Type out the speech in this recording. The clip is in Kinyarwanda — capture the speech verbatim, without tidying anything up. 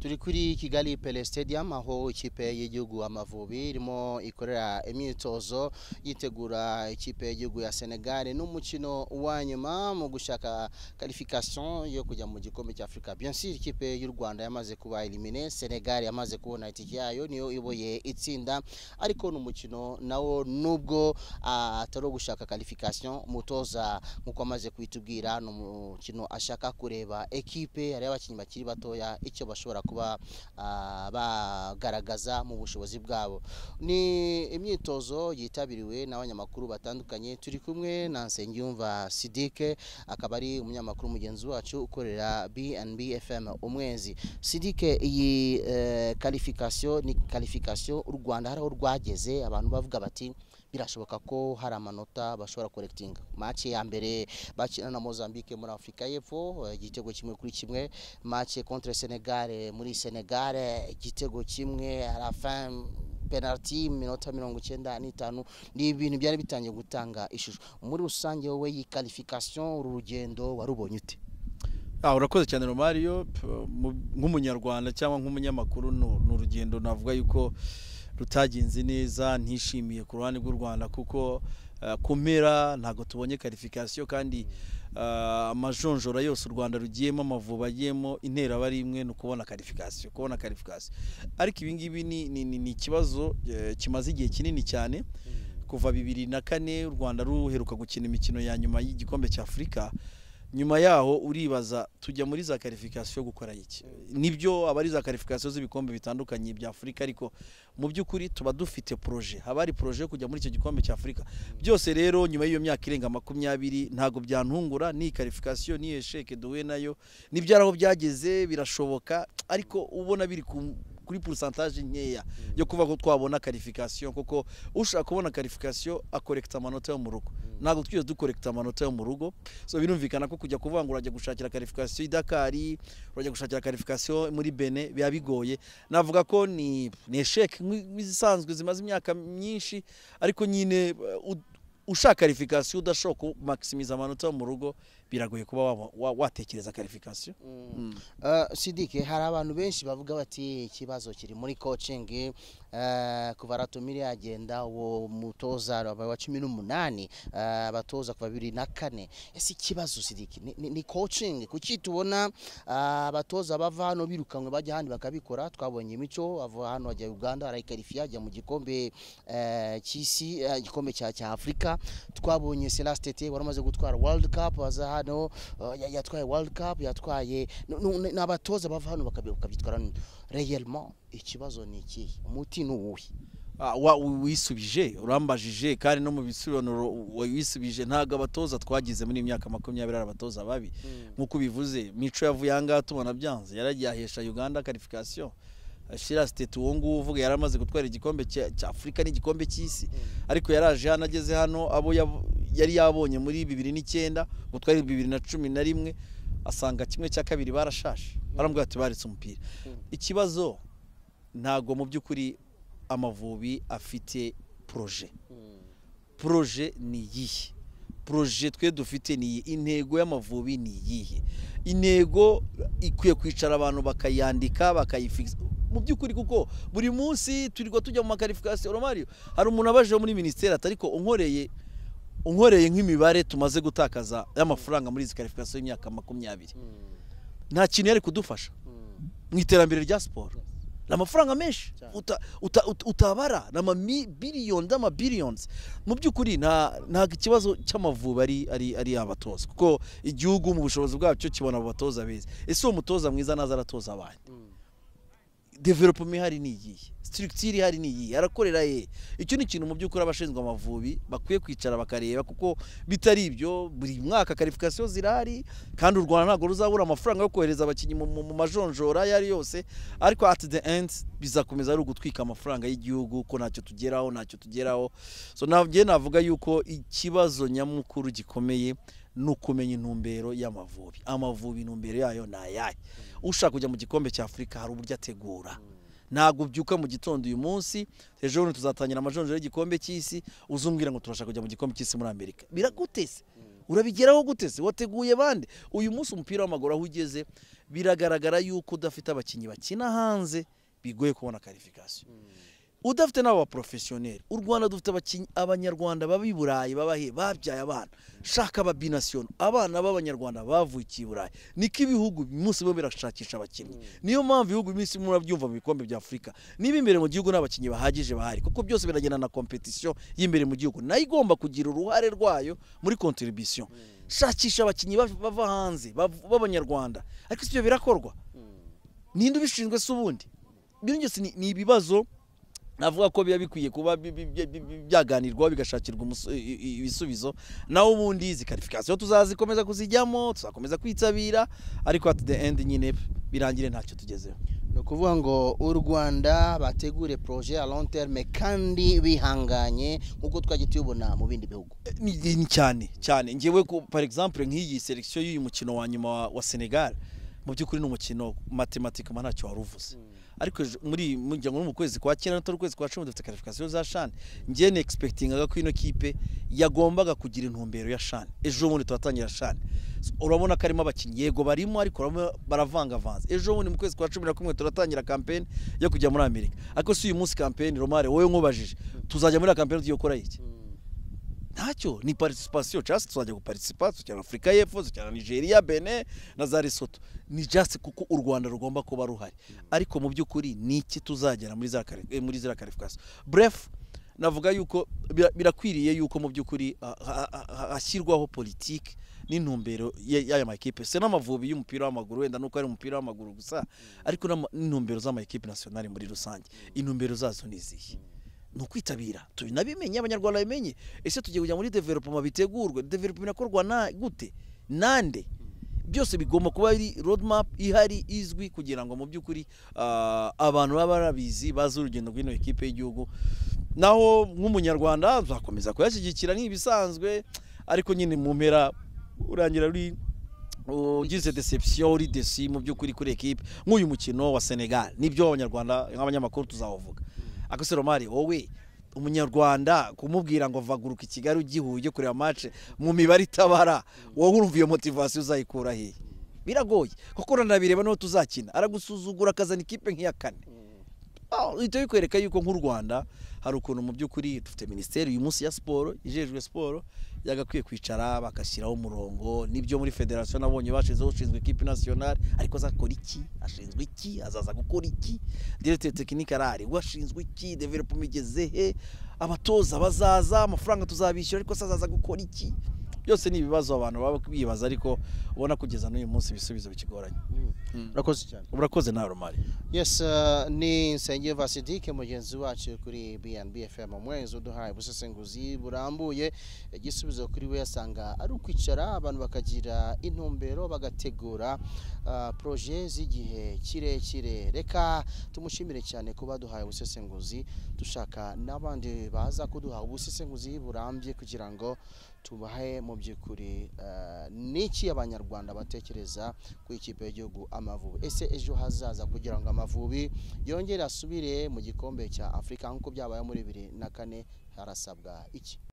turi kuri Kigali Pele Stadium aho ikipe y'igihugu Amavubi irimo ikorera imyitozo yitegura ikipe y'igihugu ya Senegal n'umukino wa nyuma mu gushaka qualification yo kujya mu gikombe cya Afrika. Bien sûr ikipe y'u Rwanda yamaze kuba eliminer, Senegal yamaze kubona itike yayo niyo iboye itsinda, ariko n'umukino nawo nubwo atari gushaka qualification mutoza nkuko amaze kwitubwira n'umukino ashaka kureba ekipe ari abakinnyi bakiri batoya icyo bashobora kuba bagaragaza mu bushobozi bwabo. Ni imyitozo yitabiriwe n'abanyamakuru batandukanye, turi kumwe na Nsengiyumva Sidike akaba ari umunyamakuru mugenzi wacu ukorera B N B F M Umwezi. Sidike, iyi qualification ni qualification u Rwanda haraho rwageze abantu bavuga bati birashoboka ko hari amanota bashobora collecting. Match ya mbere bakina na Mozambique muri Afrika y'Epfo igitego kimwe kuri kimwe, match contre Senegal muri Senegal igitego kimwe, à la fin penalty minota mirongo icyenda n'itanu. Ni ibintu byari bitangiye gutanga ishusho. Muri rusange wowe iyi qualification urugendo warubonye ute? Ah, urakoze cyane Romario, nk'umunyarwanda cyangwa nk'umunyamakuru n'urugendo navuga yuko rutaginze neza, ntishimiye ku ruhande rw'u Rwanda kuko uh, kumera ntago tubonye qualification kandi amajonjora uh, yose u Rwanda rugiyemo, Amavubi agiyemo, intera bari imwe no kubona qualification kubona qualification ariko ibi ngibi ni ni, ni, ni kibazo uh, kimaze igihe kinini cyane kuva bibiri na kane u Rwanda ruheruka gukina imikino ya nyuma y'igikombe cya Afrika. Nyuma yaho uribaza tujya muri za qualification gukora iki? Nibyo abari za qualification z'ibikombe bitandukanye bya Afrika, ariko mu by'ukuri tuba dufite projet, habari projet kujya muri icyo gikombe cya Afrika. Byose rero nyuma y'iyo myaka irenga makumyabiri ntago byantungura, ni qualification ni esheke duwe nayo nibyaraho byageze birashoboka, ariko ubona biri ku kuri pourcentage nkeya yo kuva ko twabona qualification, kuko ushaka kubona qualification akorekta amanota yo mu rugo, ntago twiye dukorekta amanota yo mu rugo. So birumvikana ko kujya kuvuga ngo urajya gushakira qualification i Dakar, urajya gushakira qualification muri Benin biya bigoye. Navuga ko ni ni esheke nk'izisanzwe zimaze imyaka myinshi, ariko nyine ushaka qualification udashoka maximiza amanota yo mu rugo biragoye kuba watekereza qualification. mm. mm. uh, Sidike, hari abantu benshi bavuga bati ikibazo kiri muri coaching. Uh, kuva Ratomiri agenda uwo mutoza wa cumi n'umunani abatoza uh, kuva bibiri na kane, ese ikibazo Sidike ni, ni, ni coaching? Kuki tubona abatoza uh, bava hano birukanwe bajya handi bakabikora? Twabonye Imico ava hano ajya Uganda arayikarifia ajya mu gikombe uh, cy'isi uh, gikombe cya cya Afrika. Twabonye Celastete waramaze gutwara World Cup aza hano uh, yatwaye World Cup, yatwaye n'abatoza bava hano bakabitwara. Réellement ikibazo ni iki? Umuti n'uwuhe? Ah, wa wisubije urambajije kandi no mu bisobanuro wisubije. Ntago abatoza twagize muri imyaka makumyabiri ari abatoza babi nkuko bivuze. Mico yavuye anga tubona byanze, yaragiye ahesha Uganda qualification. Shira State uwo nguwo uvuga yaramaze gutwara igikombe cya Afrika n'igikombe cy'isi, ariko yaraje hano ageze hano abo yari yabonye muri bibiri n'icyenda gutwara bibiri na cumi na rimwe asanga kimwe cya kabiri barashashe, barambwira ati baritse umupira. Ikibazo ntago mu by'ukuri Amavubi afite projet. Projet ni yihe? Projet twe dufite ni intego y'Amavubi ni yihe? Intego ikwiye kwicara abantu bakayandika bakayifixa mu by'ukuri, kuko buri munsi turirwa tujya mu qualification. Romario, hari umuntu abaje muri ministeri atariko unkoreye unkoreye nk'imibare tumaze gutakaza y'amafaranga muri izi qualification y'imyaka makumyabiri, nta kintu yari kudufasha mu iterambere rya sport. N'amafaranga menshi uta, uta, uta, utabara n'ama billions n'ama billions. Mu by'ukuri nta nta kibazo cy'Amavubi ari ari ari abatoza, kuko igihugu mu bushobozi bwacyo kibona abatoza beza. Ese uwo mutoza mwiza naza aratoza abandi? Development hari ni iyi, structure hari ni iyi, arakorera ye. Icyo ni ikintu mu by'ukuri abashinzwe Amavubi bakwiye kwicara bakareba, kuko bitari ibyo buri mwaka qualification zirahari kandi u Rwanda ntago ruzabura amafaranga yo kohereza abakinyi mu majonjora yari yose, ariko at the end bizakomeza ari ugutwika amafaranga y'igihugu ko ntacyo tugeraho ntacyo tugeraho. So navye navuga yuko ikibazo nyamukuru gikomeye nukumenya intumbero y'Amavubi. Amavubi intumbero yayo nayaye. Ushaka kujya mu gikombe cya Afrika hari uburyo ategura. Ntago byuka mu gitondo uyu munsi ejo bundi tuzatangira amajonjoro y'igikombe cy'isi uzumbwira ngo turashaka kujya mu gikombe cy'isi muri Amerika. Biragutese. urabigeraho guteze wateguye bande uyu munsi umupira w'amaguru aho ugeze biragaragara yuko udafite abakinyi bakina hanze bigoye kubona qualification udafite n'aba professionnel u Rwanda dufite abakinyi abanyarwanda babi Burayi babahe babyaye abana shaka aba bination abana b'abanyarwanda bavukiye Burayi niko ibihugu munsi bo birashakisha abakinyi niyo mpamvu ibihugu iminsi murabyumva mu bikombe bya Afrika niba imbere mu gihugu n'abakinyi bahagije bahari kuko byose biragenda na competition y'imbere mu gihugu nayo igomba kugira uruhare rwayo muri contribution shakisha abakinyi bava hanze b'abanyarwanda ariko ibyo birakorwa ninde ubishinzwe se ubundi byongese ni ibibazo navuga ko biya bikwiye kuba byaganirwa bigashakirwa ibisubizo naho ubundi izi qualification tuzazikomeza kuzijyamo tuzakomeza kwitabira ariko at the end nyine birangire ntacyo tugezeho no kuvuga ngo u Rwanda bategure projet à long terme kandi bihanganye nkuko twagiye tubona mu bindi bihugu ni cyane cyane ngewe par exemple nk'iyi selection y'uyu mukino wa nyuma wa Senegal mu byukuri n'umukino matematique ntacyo waruvuze ariko muri mujyango mu kwezi kwa cyenda no kwezi kwa cumi dufite qualification za CHAN ngiye ne expectingaga ko ino kipe yagombaga kugira intumbero ya CHAN ejo bundi twatangira CHAN urabona ko arimo abakinyi yego barimo ariko baravanga vanze ejo bundi mu kwezi kwa cumi na kumwe turatangira campaign yo kujya muri Amerika ariko si uyu munsi campaign Romare wowe nkubajije tuzajya muri campaign tugiye gukora iki ntacyo ni participation just tuzajya guparticipa cyane Afrika y'Epfo cyane Nigeria Benin na za Lesotho ni just kuko u Rwanda rugomba kuba ruhari ariko mu byukuri niki tuzagera muri za muri za qualification bref navuga yuko birakwiriye yuko mu byukuri hashyirwaho politique n'intumbero y'aya ma equipe se n'amavubi y'umupira w'amaguru wenda nuko ari umupira w'amaguru gusa ariko n'intumbero z'ama equipe nationale muri rusange intumbero zazo nizihe nukwitabira tubinabimenye abanyarwanda bimenye ese tugiye kujya muri development bitegurwe development inakorwa na gute nande byose bigomba kuba ari roadmap ihari izwi kugira ngo mu byukuri abantu baba barabizi bazi urugendo rw'ino equipe y'igihugu naho nk'umunyarwanda zakomeza kuyashyigikira n'ibisanzwe ariko nyine mu mpera urangira uri ugize deception uri desi mu byukuri kuri equipe nk'uyu mukino wa Senegal nibyo abanyarwanda nk'abanyamakuru tuzavuga akose Romari wowe umunyarwanda kumubwira ngo vaguruka Kigali ugihuye kureba match mu mibari tabara wowe urumva iyo motivation uzayikura he biragoye kuko ranabireba no tuzakina aragusuzugura akazana ikipe nk'iya kane ah ito bikwereka yuko nk'u Rwanda hari ukuntu mu byukuri dufite ministeri uyu munsi ya sport ijejwe sport yagakwiye kwicara bakashyiraho umurongo nibyo muri federation nabonye bashizeho ushinzwe equipe nationale ariko azakora iki ashinzwe iki azaza gukora iki directeur technique arari washinzwe iki development igeze he abatoza bazaza amafaranga tuzabishyura ariko azaza gukora iki byose ni ibibazo abantu baba bibaza ariko ubona kugeza n'uyu munsi bisubizo bikigoranye urakoze cyane urakoze nawe Romari yes uh, ni Nsengiyumva Sidike mugenzi wacu kuri B N B F M mwenzo duhaye busesenguzi burambuye igisubizo kuri we yasanga ari ukwicara abantu bakagira intumbero bagategura uh, projet z'igihe kirekire reka tumushimire cyane kuba duhaye busesenguzi dushaka n'abandi baza kuduha ubusesenguzi burambye kugira ngo tubahe mu byukuri uh, niki abanyarwanda batekereza ku ikipe y'igihugu Amavubi ese ejo hazaza kugira ngo Amavubi yongere asubire mu gikombe cya Afrika nkuko byabaye muri bibiri na kane harasabwa iki